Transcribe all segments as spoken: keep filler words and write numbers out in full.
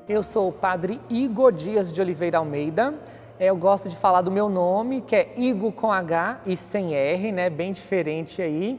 Eu sou o padre Igor Dias de Oliveira Almeida. Eu gosto de falar do meu nome, que é Igor com H e sem R, né? Bem diferente aí.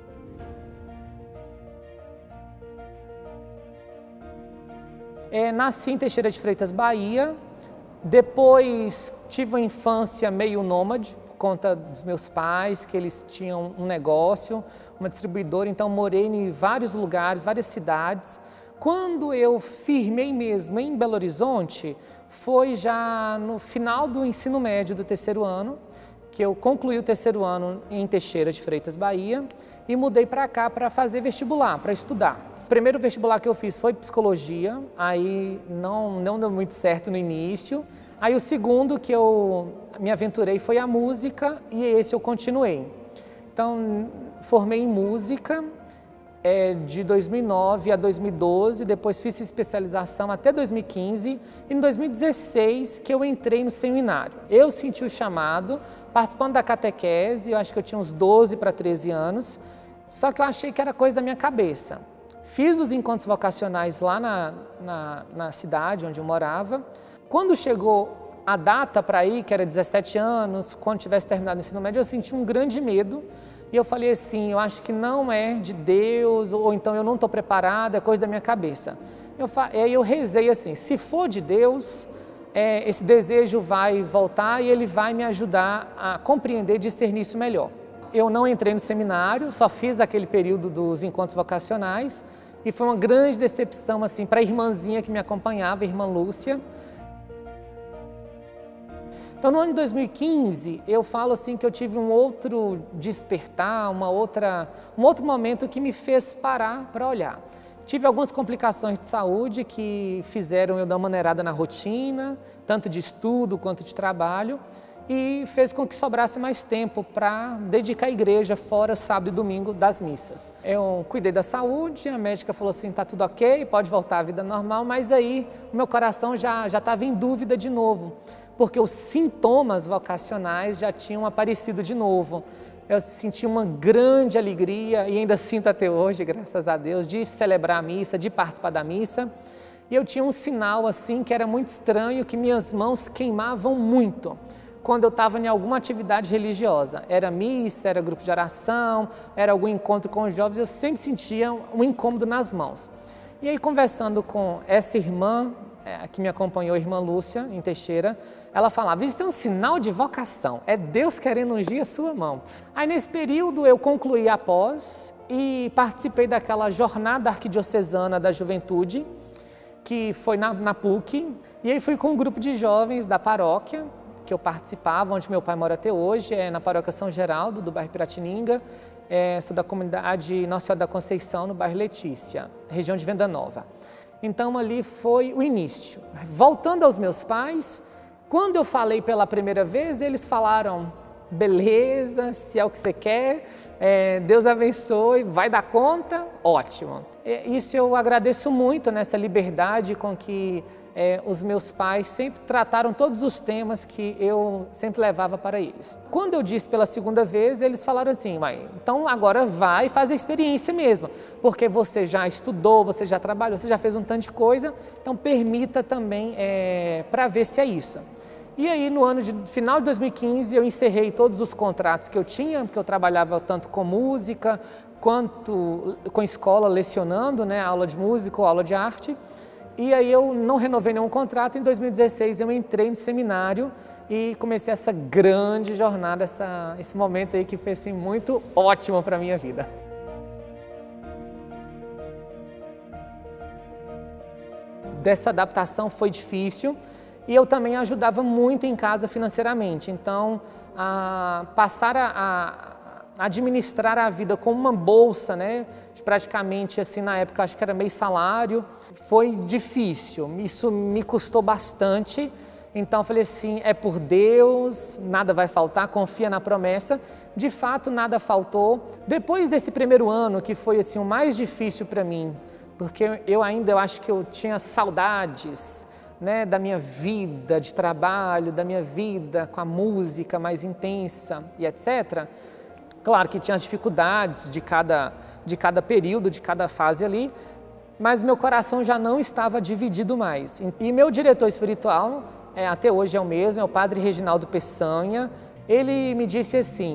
É, nasci em Teixeira de Freitas, Bahia. Depois tive uma infância meio nômade, por conta dos meus pais, que eles tinham um negócio, uma distribuidora, então morei em vários lugares, várias cidades. Quando eu firmei mesmo em Belo Horizonte, foi já no final do ensino médio do terceiro ano, que eu concluí o terceiro ano em Teixeira de Freitas, Bahia, e mudei para cá para fazer vestibular, para estudar. O primeiro vestibular que eu fiz foi psicologia, aí não, não deu muito certo no início. Aí o segundo que eu me aventurei foi a música e esse eu continuei. Então, formei em música é, de dois mil e nove a dois mil e doze, depois fiz especialização até dois mil e quinze e em dois mil e dezesseis que eu entrei no seminário. Eu senti o chamado, participando da catequese, eu acho que eu tinha uns doze para treze anos, só que eu achei que era coisa da minha cabeça. Fiz os encontros vocacionais lá na, na, na cidade onde eu morava. Quando chegou a data para ir, que era dezessete anos, quando tivesse terminado o ensino médio, eu senti um grande medo. E eu falei assim, eu acho que não é de Deus, ou então eu não estou preparada, é coisa da minha cabeça. Eu, aí eu rezei assim, se for de Deus, é, esse desejo vai voltar e ele vai me ajudar a compreender e discernir isso melhor. Eu não entrei no seminário, só fiz aquele período dos encontros vocacionais e foi uma grande decepção assim, para a irmãzinha que me acompanhava, a irmã Lúcia. Então, no ano de dois mil e quinze, eu falo assim que eu tive um outro despertar, uma outra, um outro momento que me fez parar para olhar. Tive algumas complicações de saúde que fizeram eu dar uma maneirada na rotina, tanto de estudo quanto de trabalho, e fez com que sobrasse mais tempo para dedicar à igreja fora sábado e domingo das missas. Eu cuidei da saúde, a médica falou assim, tá tudo ok, pode voltar à vida normal, mas aí o meu coração já já estava em dúvida de novo, porque os sintomas vocacionais já tinham aparecido de novo. Eu senti uma grande alegria, e ainda sinto até hoje, graças a Deus, de celebrar a missa, de participar da missa. E eu tinha um sinal assim que era muito estranho, que minhas mãos queimavam muito quando eu estava em alguma atividade religiosa. Era missa, era grupo de oração, era algum encontro com os jovens, eu sempre sentia um incômodo nas mãos. E aí, conversando com essa irmã, é, que me acompanhou, a irmã Lúcia, em Teixeira, ela falava, isso é um sinal de vocação, é Deus querendo ungir a sua mão. Aí, nesse período, eu concluí a pós e participei daquela jornada arquidiocesana da juventude, que foi na, na P U C, e aí fui com um grupo de jovens da paróquia, que eu participava, onde meu pai mora até hoje, é na paróquia São Geraldo, do bairro Piratininga, é, sou da comunidade Nossa Senhora da Conceição, no bairro Letícia, região de Venda Nova. Então ali foi o início. Voltando aos meus pais, quando eu falei pela primeira vez, eles falaram, beleza, se é o que você quer, é, Deus abençoe, vai dar conta, ótimo. É, isso eu agradeço muito, nessa liberdade com que é, os meus pais sempre trataram todos os temas que eu sempre levava para eles. Quando eu disse pela segunda vez, eles falaram assim, mãe, então agora vai e faz a experiência mesmo, porque você já estudou, você já trabalhou, você já fez um tanto de coisa, então permita também é, para ver se é isso. E aí, no ano de final de dois mil e quinze, eu encerrei todos os contratos que eu tinha, porque eu trabalhava tanto com música, quanto com escola, lecionando, né, aula de música ou aula de arte. E aí eu não renovei nenhum contrato, em dois mil e dezesseis eu entrei no seminário e comecei essa grande jornada, essa, esse momento aí que foi assim, muito ótimo para a minha vida. Dessa adaptação foi difícil. E eu também ajudava muito em casa financeiramente, então a passar a, a administrar a vida com uma bolsa, né, praticamente assim na época acho que era meio salário, foi difícil, isso me custou bastante, então eu falei assim, é por Deus, nada vai faltar, confia na promessa, de fato nada faltou. Depois desse primeiro ano que foi assim o mais difícil para mim, porque eu ainda eu acho que eu tinha saudades, né, da minha vida de trabalho, da minha vida com a música mais intensa e etcétera. Claro que tinha as dificuldades de cada, de cada período, de cada fase ali, mas meu coração já não estava dividido mais. E meu diretor espiritual, é, até hoje é o mesmo, é o padre Reginaldo Peçanha. Ele me disse assim: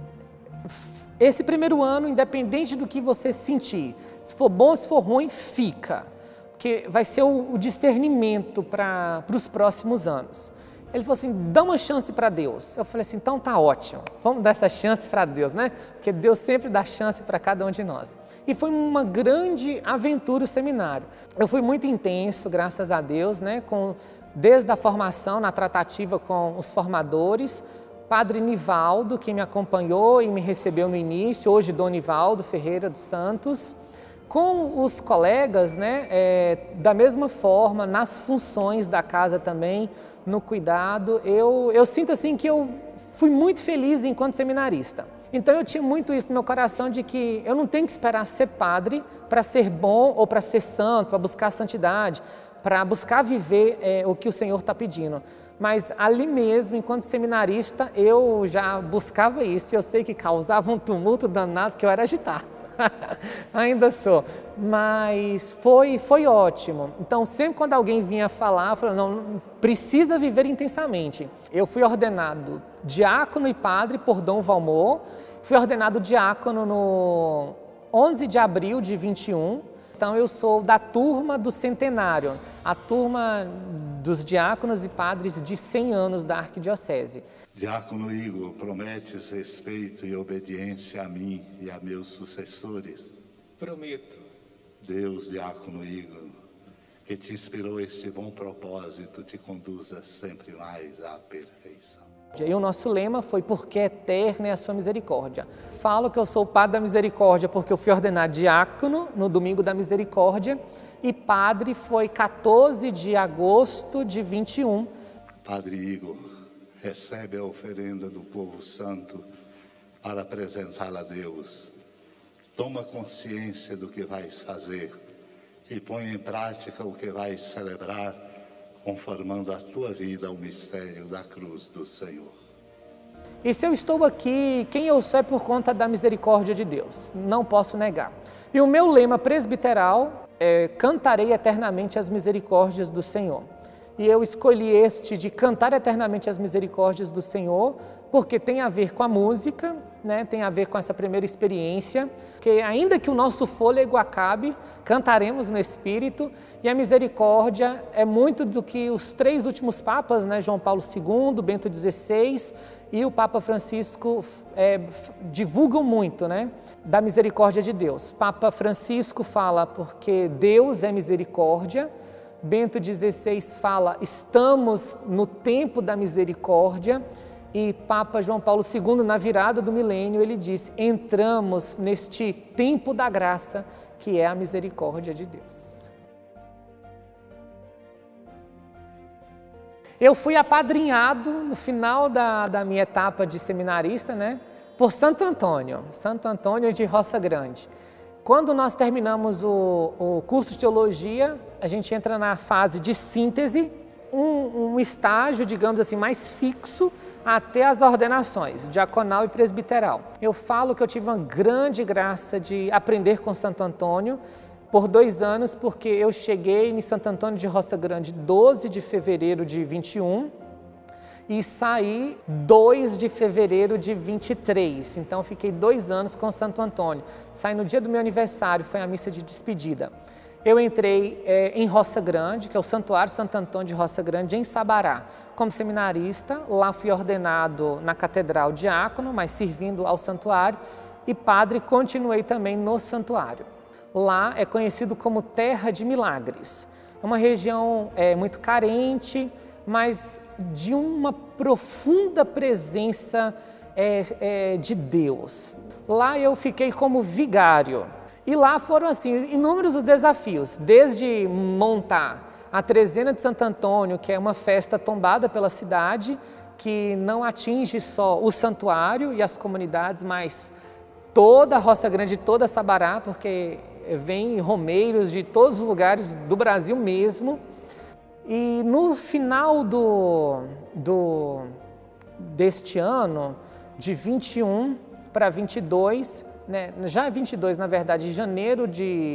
esse primeiro ano, independente do que você sentir, se for bom, se for ruim, fica, porque vai ser o, o discernimento para os próximos anos. Ele falou assim: dá uma chance para Deus. Eu falei assim: então tá ótimo, vamos dar essa chance para Deus, né? Porque Deus sempre dá chance para cada um de nós. E foi uma grande aventura o seminário. Eu fui muito intenso, graças a Deus, né? Com, desde a formação, na tratativa com os formadores, Padre Nivaldo, que me acompanhou e me recebeu no início, hoje Dom Nivaldo Ferreira dos Santos, com os colegas, né, é, da mesma forma, nas funções da casa também, no cuidado, eu, eu sinto assim que eu fui muito feliz enquanto seminarista. Então eu tinha muito isso no meu coração de que eu não tenho que esperar ser padre para ser bom ou para ser santo, para buscar a santidade, para buscar viver é, o que o Senhor está pedindo. Mas ali mesmo, enquanto seminarista, eu já buscava isso. Eu sei que causava um tumulto danado, que eu era agitado. Ainda sou. Mas foi, foi ótimo. Então, sempre quando alguém vinha falar, eu falava: não, precisa viver intensamente. Eu fui ordenado diácono e padre por Dom Valmor. Fui ordenado diácono no onze de abril de vinte e um. Então, eu sou da turma do centenário, a turma dos diáconos e padres de cem anos da arquidiocese. Diácono Igor, prometes respeito e obediência a mim e a meus sucessores? Prometo. Deus, Diácono Igor, que te inspirou este bom propósito, te conduza sempre mais à perfeição. E o nosso lema foi: porque eterna é a sua misericórdia. Falo que eu sou o padre da misericórdia porque eu fui ordenado diácono no domingo da misericórdia e padre foi quatorze de agosto de vinte e um. Padre Igor, recebe a oferenda do povo santo para apresentá-la a Deus. Toma consciência do que vais fazer e põe em prática o que vais celebrar, conformando a tua vida ao mistério da cruz do Senhor. E se eu estou aqui, quem eu sou é por conta da misericórdia de Deus, não posso negar. E o meu lema presbiteral é: cantarei eternamente as misericórdias do Senhor. E eu escolhi este de cantar eternamente as misericórdias do Senhor, porque tem a ver com a música, né? Tem a ver com essa primeira experiência, que ainda que o nosso fôlego acabe, cantaremos no Espírito, e a misericórdia é muito do que os três últimos papas, né? João Paulo segundo, Bento dezesseis e o Papa Francisco é, divulgam muito, né? Da misericórdia de Deus. Papa Francisco fala: porque Deus é misericórdia. Bento dezesseis fala: estamos no tempo da misericórdia. E Papa João Paulo segundo, na virada do milênio, ele diz: entramos neste tempo da graça, que é a misericórdia de Deus. Eu fui apadrinhado no final da, da minha etapa de seminarista, né, por Santo Antônio, Santo Antônio de Roça Grande. Quando nós terminamos o, o curso de teologia, a gente entra na fase de síntese, um, um estágio, digamos assim, mais fixo até as ordenações, diaconal e presbiteral. Eu falo que eu tive uma grande graça de aprender com Santo Antônio por dois anos, porque eu cheguei em Santo Antônio de Roça Grande doze de fevereiro de vinte e um e saí dois de fevereiro de vinte e três. Então, fiquei dois anos com Santo Antônio. Saí no dia do meu aniversário, foi a missa de despedida. Eu entrei é, em Roça Grande, que é o Santuário Santo Antônio de Roça Grande, em Sabará, como seminarista. Lá fui ordenado na Catedral diácono, mas servindo ao santuário, e padre continuei também no santuário. Lá é conhecido como Terra de Milagres. É uma região é, muito carente, mas de uma profunda presença é, é, de Deus. Lá eu fiquei como vigário. E lá foram assim, inúmeros os desafios, desde montar a trezena de Santo Antônio, que é uma festa tombada pela cidade, que não atinge só o santuário e as comunidades, mas toda a Roça Grande, toda a Sabará, porque vem romeiros de todos os lugares do Brasil mesmo. E no final do, do, deste ano, de vinte e um para vinte e dois, né, já vinte e dois, na verdade, em janeiro de,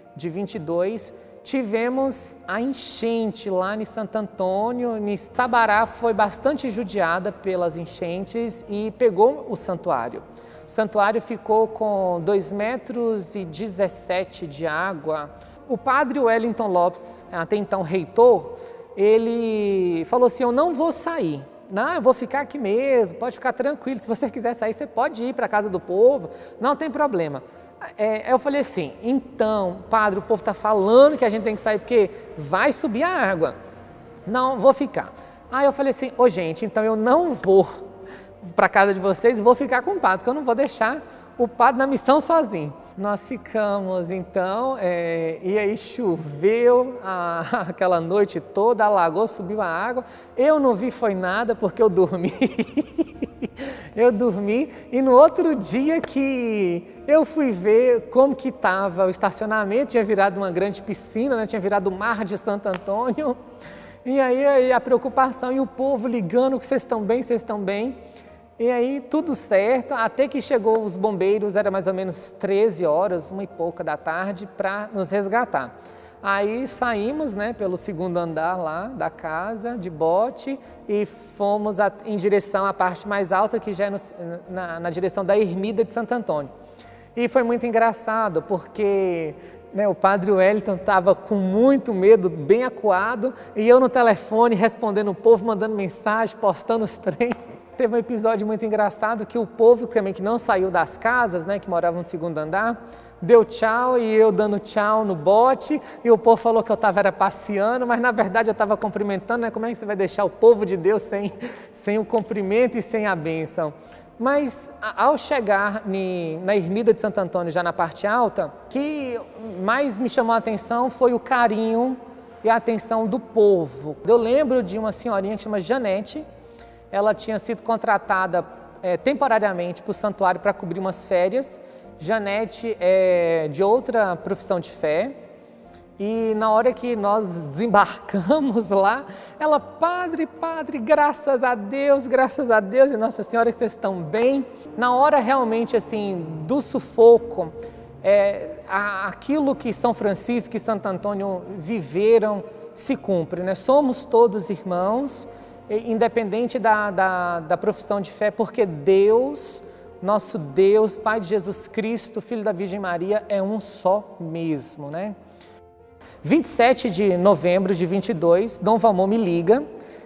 de vinte e dois, tivemos a enchente lá em Santo Antônio. Em Sabará foi bastante judiada pelas enchentes e pegou o santuário. O santuário ficou com dois metros e dezessete de água. O padre Wellington Lopes, até então reitor, ele falou assim, eu não vou sair. Não, eu vou ficar aqui mesmo, pode ficar tranquilo. Se você quiser sair, você pode ir para a casa do povo, não tem problema. É, eu falei assim, então, padre, o povo está falando que a gente tem que sair porque vai subir a água. Não, vou ficar. Aí eu falei assim, ô oh, gente, então eu não vou para a casa de vocês, vou ficar com o padre, porque eu não vou deixar o padre na missão sozinho. Nós ficamos então, é, e aí choveu a, aquela noite toda, alagou, subiu a água. Eu não vi foi nada porque eu dormi. Eu dormi e no outro dia que eu fui ver como que estava o estacionamento, tinha virado uma grande piscina, né? Tinha virado o Mar de Santo Antônio. E aí a preocupação e o povo ligando que vocês estão bem, vocês estão bem. E aí tudo certo, até que chegou os bombeiros, era mais ou menos treze horas, uma e pouca da tarde, para nos resgatar. Aí saímos, né, pelo segundo andar lá da casa, de bote, e fomos a, em direção à parte mais alta, que já é no, na, na direção da Ermida de Santo Antônio. E foi muito engraçado, porque né, o padre Wellington estava com muito medo, bem acuado, e eu no telefone respondendo o povo, mandando mensagem, postando os trem. Teve um episódio muito engraçado que o povo também que não saiu das casas, né, que moravam no segundo andar, deu tchau e eu dando tchau no bote, e o povo falou que eu estava era passeando, mas na verdade eu estava cumprimentando, né? Como é que você vai deixar o povo de Deus sem, sem o cumprimento e sem a bênção? Mas ao chegar na Ermida de Santo Antônio, já na parte alta, o que mais me chamou a atenção foi o carinho e a atenção do povo. Eu lembro de uma senhorinha que chama Janete. Ela tinha sido contratada é, temporariamente para o santuário para cobrir umas férias. Janete é de outra profissão de fé. E na hora que nós desembarcamos lá, ela, padre, padre, graças a Deus, graças a Deus, e Nossa Senhora que vocês estão bem. Na hora realmente assim do sufoco, é, aquilo que São Francisco e Santo Antônio viveram se cumpre, né? Somos todos irmãos, independente da, da, da profissão de fé, porque Deus, nosso Deus, Pai de Jesus Cristo, Filho da Virgem Maria, é um só mesmo, né? vinte e sete de novembro de vinte e dois, Dom Valmor me liga,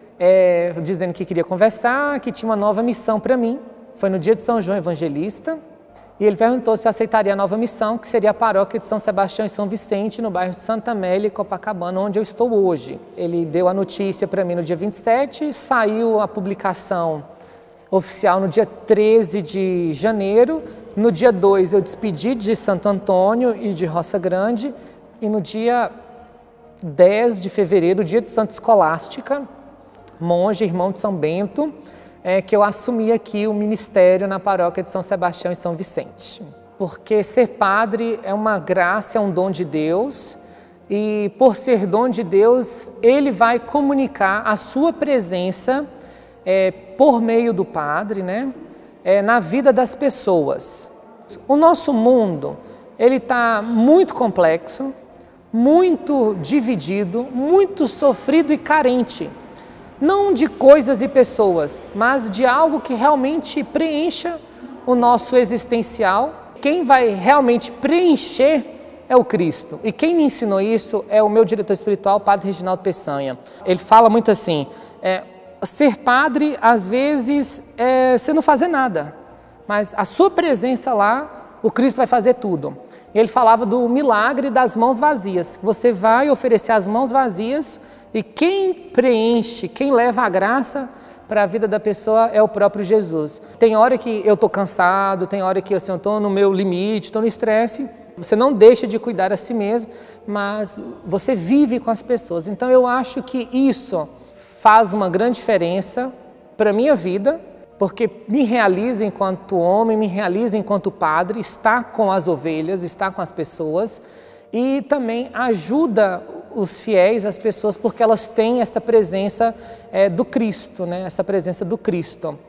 é, dizendo que queria conversar, que tinha uma nova missão para mim. Foi no dia de São João Evangelista, e ele perguntou se eu aceitaria a nova missão, que seria a paróquia de São Sebastião e São Vicente, no bairro Santa Amélia e Copacabana, onde eu estou hoje. Ele deu a notícia para mim no dia vinte e sete, saiu a publicação oficial no dia treze de janeiro, no dia dois eu despedi de Santo Antônio e de Roça Grande, e no dia dez de fevereiro, dia de Santa Escolástica, monge, irmão de São Bento, é que eu assumi aqui o ministério na paróquia de São Sebastião e São Vicente. Porque ser padre é uma graça, é um dom de Deus, e por ser dom de Deus, Ele vai comunicar a sua presença é, por meio do padre, né, é, na vida das pessoas. O nosso mundo, ele está muito complexo, muito dividido, muito sofrido e carente. Não de coisas e pessoas, mas de algo que realmente preencha o nosso existencial. Quem vai realmente preencher é o Cristo. E quem me ensinou isso é o meu diretor espiritual, o Padre Reginaldo Peçanha. Ele fala muito assim, é, ser padre, às vezes, é você não fazer nada, mas a sua presença lá, o Cristo vai fazer tudo. Ele falava do milagre das mãos vazias. Você vai oferecer as mãos vazias e quem preenche, quem leva a graça para a vida da pessoa é o próprio Jesus. Tem hora que eu estou cansado, tem hora que assim, eu estou no meu limite, estou no estresse. Você não deixa de cuidar a si mesmo, mas você vive com as pessoas. Então eu acho que isso faz uma grande diferença para a minha vida, porque me realiza enquanto homem, me realiza enquanto padre, está com as ovelhas, está com as pessoas e também ajuda os fiéis, as pessoas, porque elas têm essa presença é, do Cristo, né? Essa presença do Cristo.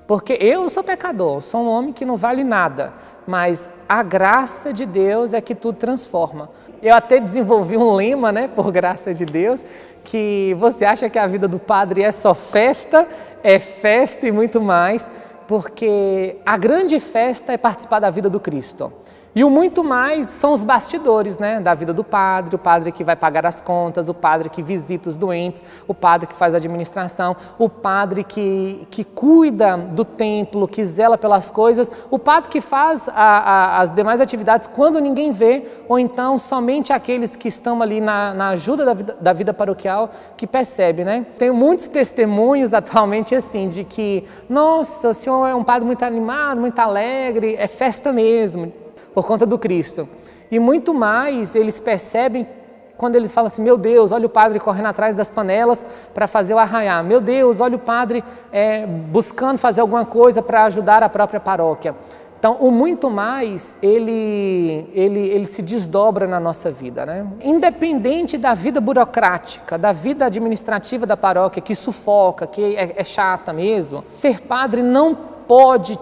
Porque eu sou pecador, sou um homem que não vale nada, mas a graça de Deus é que tudo transforma. Eu até desenvolvi um lema, né, por graça de Deus, que você acha que a vida do padre é só festa, é festa e muito mais, porque a grande festa é participar da vida do Cristo. E o muito mais são os bastidores, né, da vida do padre, o padre que vai pagar as contas, o padre que visita os doentes, o padre que faz a administração, o padre que, que cuida do templo, que zela pelas coisas, o padre que faz a, a, as demais atividades quando ninguém vê, ou então somente aqueles que estão ali na, na ajuda da vida, da vida paroquial que percebe, né? Tenho muitos testemunhos atualmente assim, de que, nossa, o senhor é um padre muito animado, muito alegre, é festa mesmo, por conta do Cristo. E muito mais eles percebem quando eles falam assim, meu Deus, olha o padre correndo atrás das panelas para fazer o arraiá. Meu Deus, olha o padre é, buscando fazer alguma coisa para ajudar a própria paróquia. Então, o muito mais, ele, ele, ele se desdobra na nossa vida, né? Independente da vida burocrática, da vida administrativa da paróquia, que sufoca, que é, é chata mesmo, ser padre não pode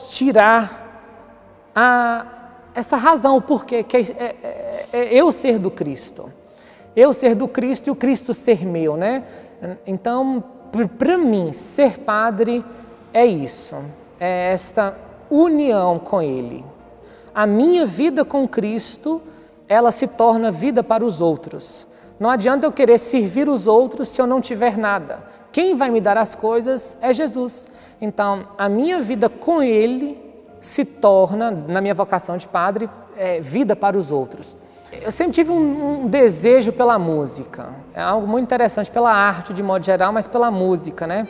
tirar a essa razão, porque que é, é, é eu ser do Cristo. Eu ser do Cristo e o Cristo ser meu, né? Então, para mim, ser padre é isso, é essa união com Ele. A minha vida com Cristo, ela se torna vida para os outros. Não adianta eu querer servir os outros se eu não tiver nada. Quem vai me dar as coisas é Jesus. Então, a minha vida com Ele se torna, na minha vocação de padre, é, vida para os outros. Eu sempre tive um, um desejo pela música, é algo muito interessante, pela arte de modo geral, mas pela música, né?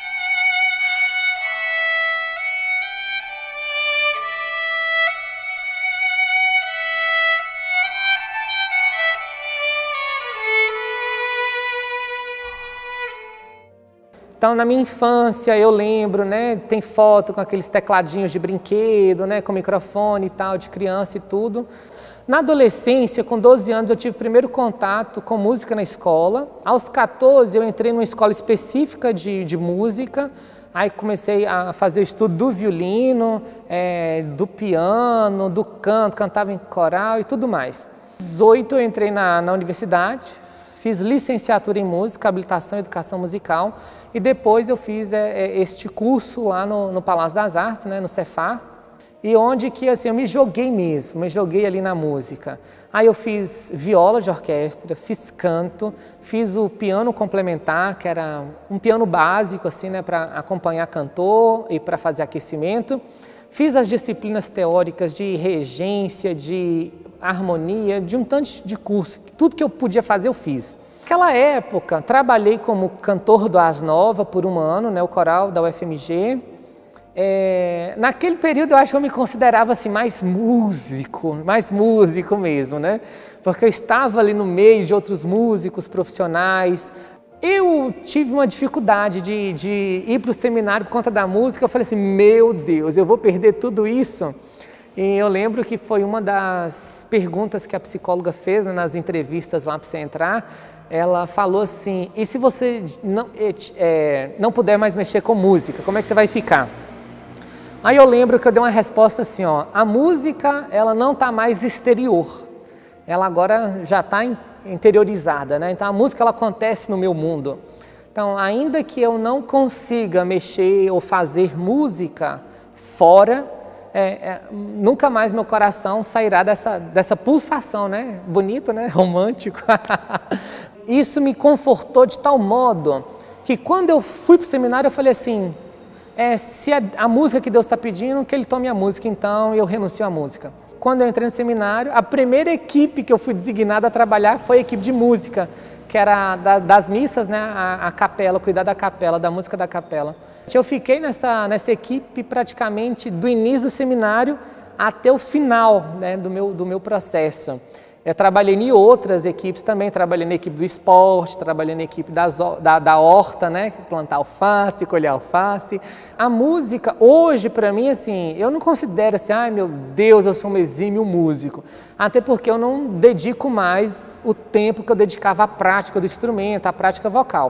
Então, na minha infância, eu lembro, né, tem foto com aqueles tecladinhos de brinquedo, né, com microfone e tal, de criança e tudo. Na adolescência, com doze anos, eu tive o primeiro contato com música na escola. Aos quatorze, eu entrei numa escola específica de, de música. Aí comecei a fazer o estudo do violino, é, do piano, do canto, cantava em coral e tudo mais. Aos dezoito, eu entrei na, na universidade, fiz licenciatura em música, habilitação e educação musical. E depois eu fiz é, este curso lá no, no Palácio das Artes, né, no Cefar, e onde que assim, eu me joguei mesmo, me joguei ali na música. Aí eu fiz viola de orquestra, fiz canto, fiz o piano complementar, que era um piano básico assim, né, para acompanhar cantor e para fazer aquecimento. Fiz as disciplinas teóricas de regência, de harmonia, de um tanto de curso. Tudo que eu podia fazer eu fiz. Naquela época, trabalhei como cantor do Ars Nova por um ano, né, o coral da U F M G. É, naquele período eu acho que eu me considerava assim, mais músico, mais músico mesmo, né? Porque eu estava ali no meio de outros músicos profissionais. Eu tive uma dificuldade de, de ir para o seminário por conta da música. Eu falei assim, meu Deus, eu vou perder tudo isso? E eu lembro que foi uma das perguntas que a psicóloga fez, né, nas entrevistas lá para você entrar. Ela falou assim, e se você não, é, não puder mais mexer com música, como é que você vai ficar? Aí eu lembro que eu dei uma resposta assim, ó, a música ela não está mais exterior, ela agora já está interiorizada, né? Então a música ela acontece no meu mundo. Então ainda que eu não consiga mexer ou fazer música fora, É, é, nunca mais meu coração sairá dessa, dessa pulsação, né? Bonito, né? Romântico. Isso me confortou de tal modo que quando eu fui para o seminário eu falei assim, é, se a, a música que Deus está pedindo, que Ele tome a música, então eu renuncio à música. Quando eu entrei no seminário, a primeira equipe que eu fui designada a trabalhar foi a equipe de música, que era da, das missas, né? A, a capela, cuidar da capela, da música da capela. Eu fiquei nessa, nessa equipe praticamente do início do seminário até o final, né, do, meu, do meu processo. Eu trabalhei em outras equipes também, trabalhei na equipe do esporte, trabalhei na equipe das, da, da horta, né, plantar alface, colher alface. A música, hoje, para mim, assim, eu não considero assim, ai meu Deus, eu sou um exímio músico. Até porque eu não dedico mais o tempo que eu dedicava à prática do instrumento, à prática vocal.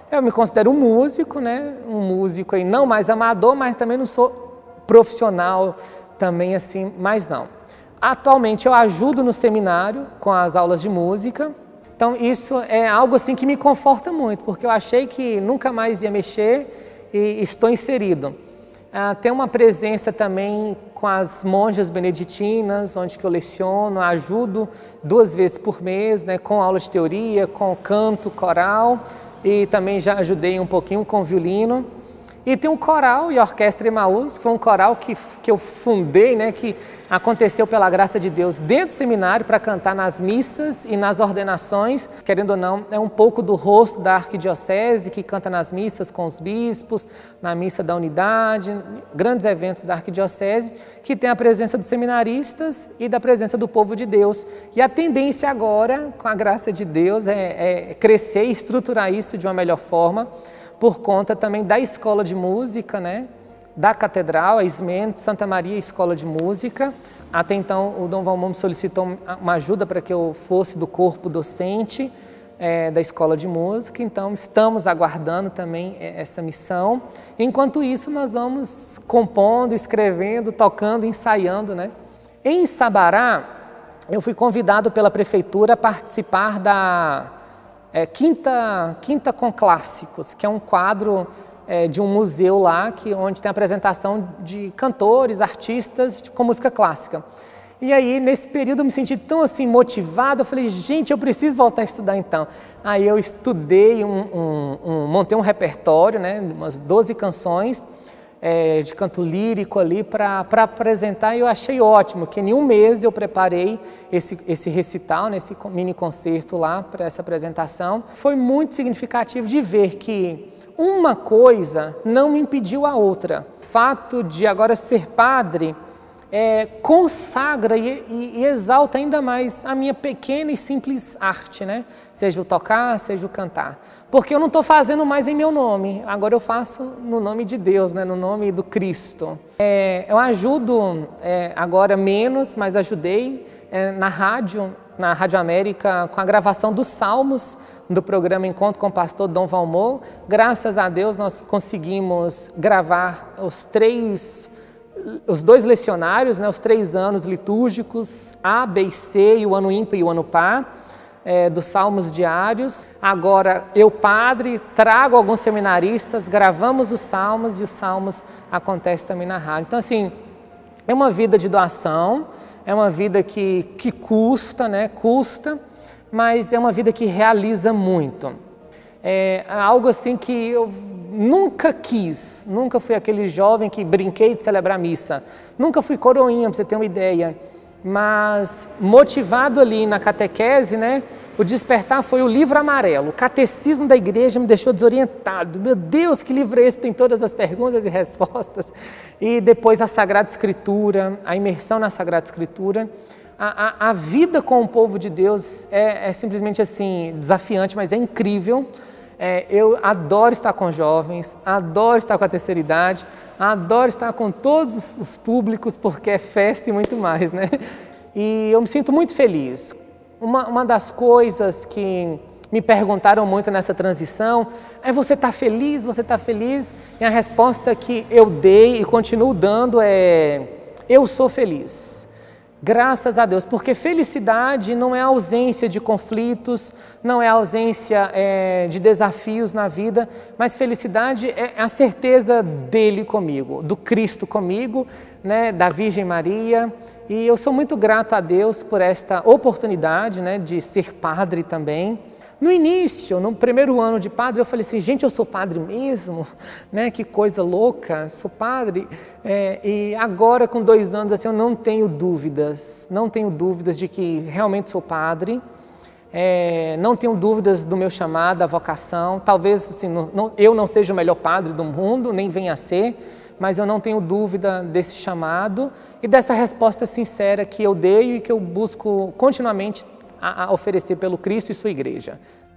Eu me considero um músico, né? Um músico aí não mais amador, mas também não sou profissional também assim, mas não. Atualmente eu ajudo no seminário com as aulas de música, então isso é algo assim que me conforta muito, porque eu achei que nunca mais ia mexer e estou inserido. Ah, tem uma presença também com as monjas beneditinas, onde que eu leciono, ajudo duas vezes por mês, né, com aula de teoria, com canto, coral, e também já ajudei um pouquinho com violino. E tem um coral e orquestra Emaús, que foi um coral que, que eu fundei, né, que aconteceu pela graça de Deus dentro do seminário para cantar nas missas e nas ordenações. Querendo ou não, é um pouco do rosto da arquidiocese, que canta nas missas com os bispos, na missa da unidade, grandes eventos da arquidiocese, que tem a presença dos seminaristas e da presença do povo de Deus. E a tendência agora, com a graça de Deus, é, é crescer e estruturar isso de uma melhor forma, por conta também da escola de música, né? Da Catedral, a Ismênides, Santa Maria Escola de Música. Até então o Dom Valmor me solicitou uma ajuda para que eu fosse do corpo docente é, da Escola de Música, então estamos aguardando também essa missão. Enquanto isso nós vamos compondo, escrevendo, tocando, ensaiando, né? Em Sabará eu fui convidado pela Prefeitura a participar da É, quinta, quinta com Clássicos, que é um quadro é, de um museu lá, que, onde tem a apresentação de cantores, artistas com música clássica. E aí, nesse período, eu me senti tão assim motivado, eu falei, gente, eu preciso voltar a estudar então. Aí eu estudei, um, um, um, montei um repertório, né, umas doze canções, É, de canto lírico ali para apresentar, e eu achei ótimo, que em um mês eu preparei esse, esse recital, né, esse mini concerto lá para essa apresentação. Foi muito significativo de ver que uma coisa não me impediu a outra. O fato de agora ser padre é, consagra e, e, e exalta ainda mais a minha pequena e simples arte, né? Seja o tocar, seja o cantar. Porque eu não estou fazendo mais em meu nome, agora eu faço no nome de Deus, né? No nome do Cristo. É, eu ajudo é, agora menos, mas ajudei é, na rádio, na Rádio América, com a gravação dos salmos do programa Encontro com o Pastor Dom Valmor. Graças a Deus nós conseguimos gravar os três, os dois lecionários, né? Os três anos litúrgicos, A, B e C, e o ano ímpar e o ano par. É, dos salmos diários. Agora, eu, padre, trago alguns seminaristas, gravamos os salmos e os salmos acontecem também na rádio. Então, assim, é uma vida de doação, é uma vida que, que custa, né? Custa, mas é uma vida que realiza muito. É algo assim que eu nunca quis, nunca fui aquele jovem que brinquei de celebrar missa, nunca fui coroinha, para você ter uma ideia. Mas motivado ali na catequese, né, o despertar foi o livro amarelo. O catecismo da igreja me deixou desorientado. Meu Deus, que livro é esse? Tem todas as perguntas e respostas. E depois a Sagrada Escritura, a imersão na Sagrada Escritura. A, a, a vida com o povo de Deus é, é simplesmente assim, desafiante, mas é incrível. É, eu adoro estar com jovens, adoro estar com a terceira idade, adoro estar com todos os públicos, porque é festa e muito mais, né? E eu me sinto muito feliz. Uma, uma das coisas que me perguntaram muito nessa transição é: você está feliz? Você está feliz? E a resposta que eu dei e continuo dando é: eu sou feliz. Graças a Deus, porque felicidade não é a ausência de conflitos, não é a ausência é, de desafios na vida, mas felicidade é a certeza dele comigo, do Cristo comigo, né, da Virgem Maria. E eu sou muito grato a Deus por esta oportunidade, né, de ser padre também. No início, no primeiro ano de padre, eu falei assim: gente, eu sou padre mesmo, né? Que coisa louca, sou padre. É, e agora, com dois anos, assim, eu não tenho dúvidas, não tenho dúvidas de que realmente sou padre, é, não tenho dúvidas do meu chamado, da vocação. Talvez assim, não, não, eu não seja o melhor padre do mundo, nem venha a ser, mas eu não tenho dúvida desse chamado e dessa resposta sincera que eu dei e que eu busco continuamente a oferecer pelo Cristo e sua igreja.